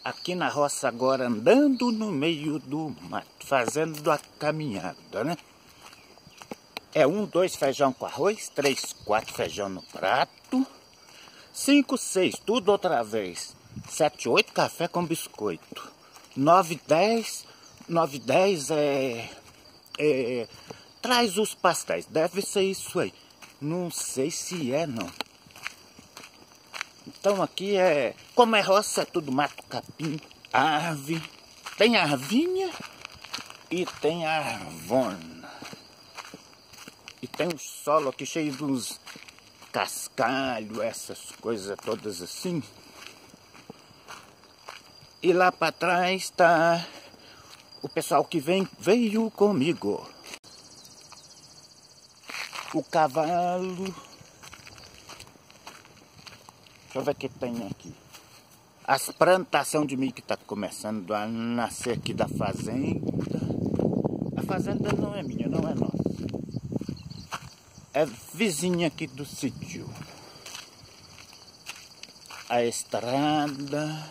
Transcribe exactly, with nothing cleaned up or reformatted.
aqui na roça agora, andando no meio do mato, fazendo a caminhada, né? É um, dois feijão com arroz, três, quatro feijão no prato, cinco, seis, tudo outra vez, sete, oito café com biscoito, nove, dez, nove, dez é, é, traz os pastéis, deve ser isso aí, não sei se é não. Então aqui é, como é roça, é tudo mato, capim, árvore, tem arvinha e tem arvona. E tem um solo aqui cheio de uns cascalhos, essas coisas todas assim. E lá para trás está o pessoal que vem, veio comigo. O cavalo. Deixa eu ver o que tem aqui. As plantações de milho que está começando a nascer aqui da fazenda. A fazenda não é minha, não é nossa. É vizinha aqui do sítio. A estrada.